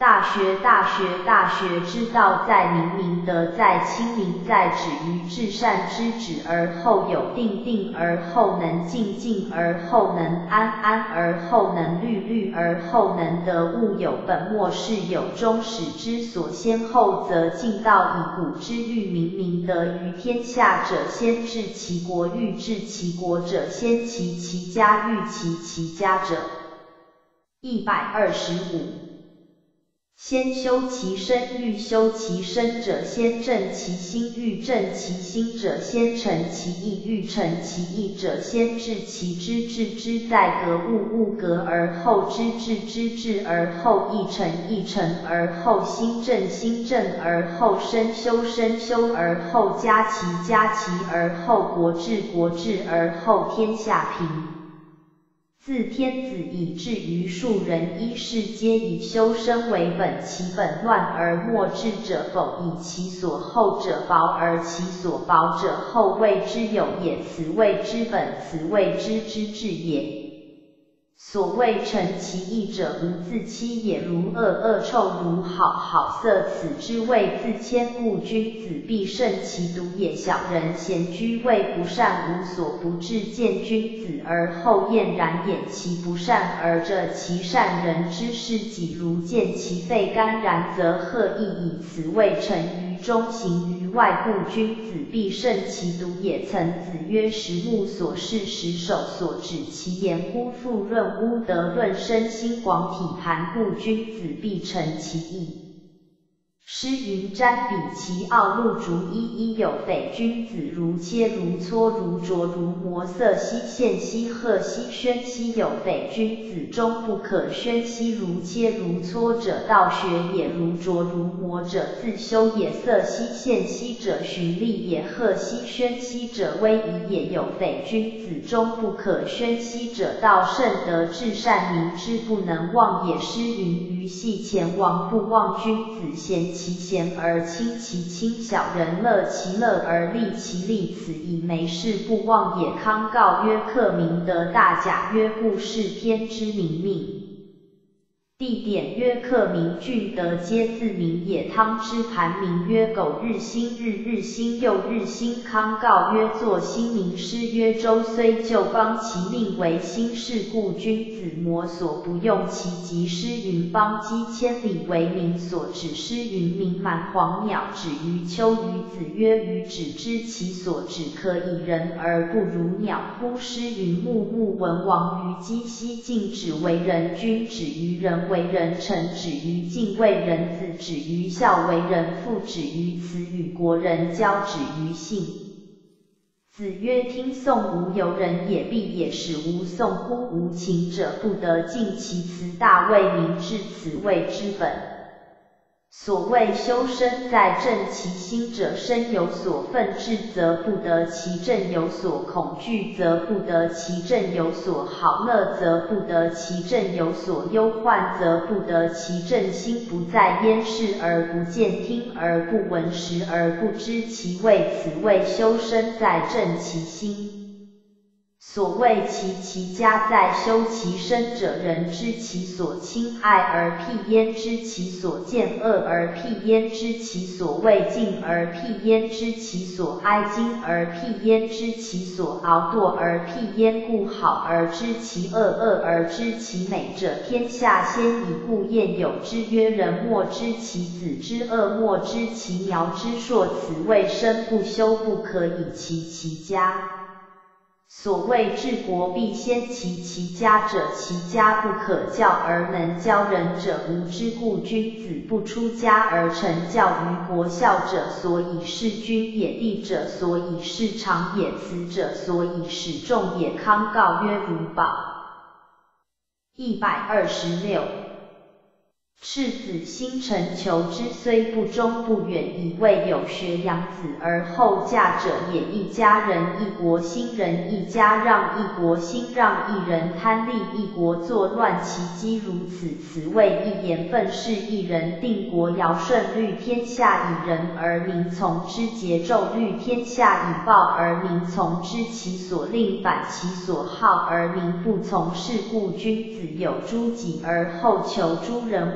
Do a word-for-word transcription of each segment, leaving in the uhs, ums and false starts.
大学大学大学之道在明明德在亲民在止于至善之止而后有定定而后能静静而后能安安而后能虑虑而后能得物有本末是有终始之所先后则进道以古之欲明明德于天下者先治其国欲治其国者先齐其家欲齐其家者。一百二十五。先修其身欲修其身者先正其心欲正其心者先诚其意欲诚其意者先治其知治之在格物物格而后知治知治而后意诚意诚而后心正心正而后身修身修而后家齐家齐而后国治国治而后天下平。自天子以至于庶人一世皆以修身为本，其本乱而末治者否，以其所厚者薄而其所薄者厚谓之有也，此谓之本，此谓之知治也。所谓诚其意者无自欺也，如恶恶臭如好好色，此之谓自谦，故君子必慎其独也。小人闲居谓不善，无所不至，见君子而后厌然掩其不善而着其善，人之事己如见其肺肝然则贺意矣，此谓诚于中行于外，故君子必慎其独也。曾子曰：食木所视，食手所指，其言乎复论污德论身心广体盘，故君子必诚其意。诗云：瞻彼其傲露竹依依有匪，君子如切如磋如琢如磨，色兮宪兮赫兮宣兮有匪，君子终不可宣兮。如切如磋者道学也，如琢如磨者自修也，色兮宪兮者循吏也，赫兮宣兮者威仪也。有匪，君子终不可宣兮者道圣德至善，民之不能忘也。诗云：于系前王不忘，君子贤其贤而亲其亲，小人乐其乐而利其利，此以没事不忘也。康告曰：克明德大甲。曰：故事天之明命。地点曰：克明俊德皆自明也。汤之盘名曰苟日新，日日新，又日新。康告曰：作新名。诗曰：周虽旧邦，其命为新。是故君子摩所不用其极。诗云：邦畿千里，为民所指。诗云：名蛮黄鸟，止于丘。于子曰：予止之其所指，可以人而不如鸟乎？诗云：穆穆文王于鸡西晋，止为人君，止于人为人臣，止于敬为人子，止于孝为人父，止于慈与国人交，止于信。子曰：听讼无由人也，必也。使无讼乎？无情者不得尽其辞，大谓明志，此谓之本。所谓修身，在正其心者，身有所愤志，则不得其正；有所恐惧，则不得其正；有所好乐，则不得其正；有所忧患，则不得其正。心不在焉，视而不见，听而不闻，食而不知其味，此谓修身在正其心。所谓齐其家，在修其身者，人知其所亲爱而辟焉，知其所见恶而辟焉，知其所畏敬而辟焉，知其所哀矜而辟焉，知其所傲惰而辟焉。故好而知其恶，恶而知其美者，天下先以故谚有之曰：人莫知其子之恶，莫知其苗之硕。此谓身不修，不可以齐其家。所谓治国必先齐其家者，其家不可教而能教人者无知，故君子不出家而成教于国。孝者所以事君也，弟者所以事长也，慈者所以使众也。康告曰：如宝。一百二十六。赤子心诚求之，虽不忠不远，以为有学养子而后嫁者也。一家人一国兴，人一家让一国兴，让一人贪利一国作乱，其机如此。此谓一言愤世，一人定国，尧舜律天下以仁而民从之，桀纣律天下以暴而民从之，其所令反其所好而民不从。是故君子有诸己而后求诸人，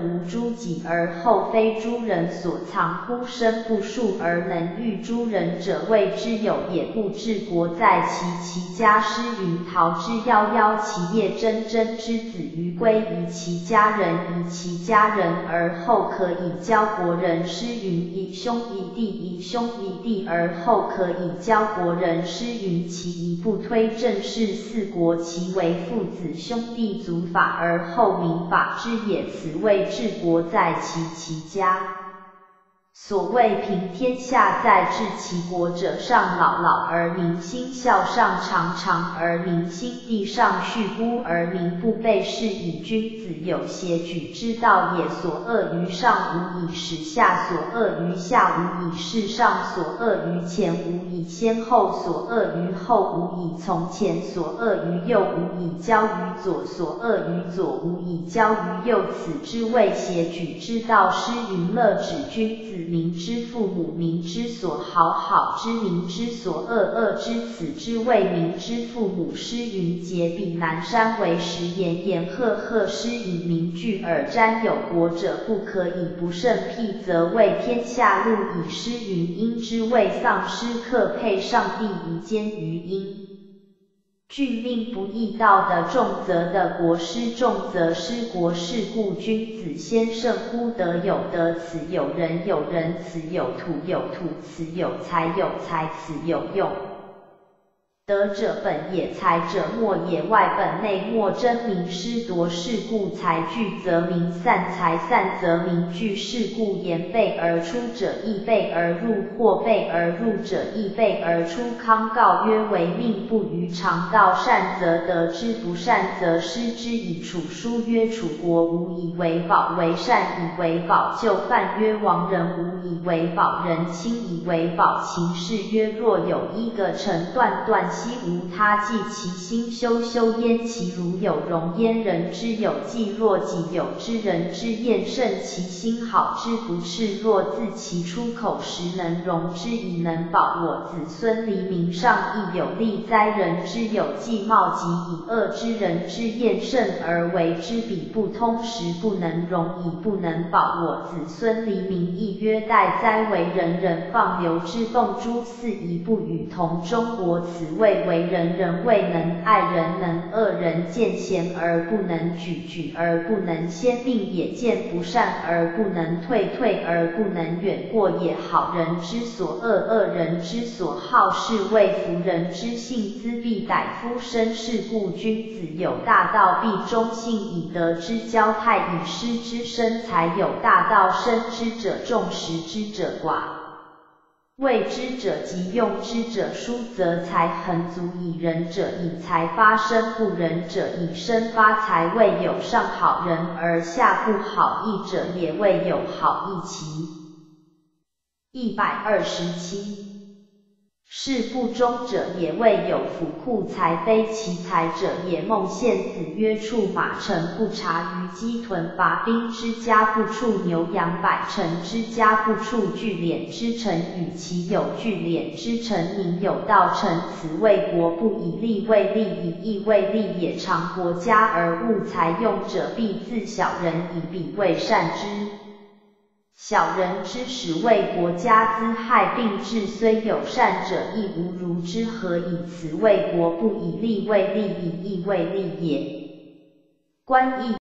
无诸己而后非诸人所藏，呼声不数而能御诸人者，谓之有也。故治国在其其家。诗云：桃之夭夭，其叶蓁蓁。之子于归，宜其家人，宜其家人而后可以教国人。诗云：以兄宜弟，以兄宜弟而后可以教国人。诗云：其一不推，正是四国，其为父子兄弟族法而后民法之也。此谓治国在其其家。所谓平天下在治其国者，上老老而民兴孝，上长长而民兴弟，上恤孤而民不备。是以君子有协举之道也。所恶于上，无以使下；所恶于下，无以事上；所恶于前，无以先后；所恶于后，无以从前；所恶于右，无以交于左；所恶于左，无以交于右。此之谓协举之道。诗云：乐止君子，民之父母，民之所好，好之民之所恶，恶之。此之谓民之父母。诗云：结彼南山为石，岩岩赫赫。诗以民具而瞻有国者，不可以不胜辟，则为天下路矣。诗云：殷之谓丧失克配，上帝夷坚于殷。君命不义道的重则的国，失重则失国。是故君子先胜乎德有德，此有仁有仁，此有土有土，此有财有财，此有用。德者本也，才者末也，外本内末，争民失夺。是故财聚则民散，财散则民聚。是故言备而出者，亦备而入；或备而入者，亦备而出。康告曰：为命不于常道，善则得之，不善则失之。以楚书曰：楚国无以为宝，为善以为宝。就范曰：亡人无以为宝，人亲以为宝。秦氏曰：若有一个臣断断兮，无他计，其心修修焉，其如有容焉。人之有计，若己有之，人之厌胜其心好之不赤。若自其出口时能容之，以能保我子孙黎民，上亦有利哉。人之有计貌极，以恶之人之厌胜而为之，彼不通时，不能容，以不能保我子孙黎民，亦曰待哉。为人人放流之，动诸四夷，不与同中国。此谓为人，人未能爱人，能恶人见贤而不能举，举而不能先，令也；见不善而不能退，退而不能远过也。好人之所恶，恶人之所好，是谓夫人之性资必逮夫身。是故君子有大道，必忠信，以德之交泰，以失之生财。有大道，生之者众，食之者寡。为之者急，用之者疏，则财恒足。以仁者以财发生，不仁者以身发财。谓有上好人而下不好义者，也。谓有好义其一百二十七。是不忠者也。谓有府库财非其财者也。孟献子曰：处马臣不察于鸡豚，拔兵之家不处牛羊，百臣之家不处聚敛之臣。与其有聚敛之臣，民有道臣。此谓国不以利为利，以义为利也。常国家而务财用者，必自小人，以彼为善之。小人之始为国家资害，并治虽有善者，亦无如之。何以？此谓国不以利为利，以义为利也。观义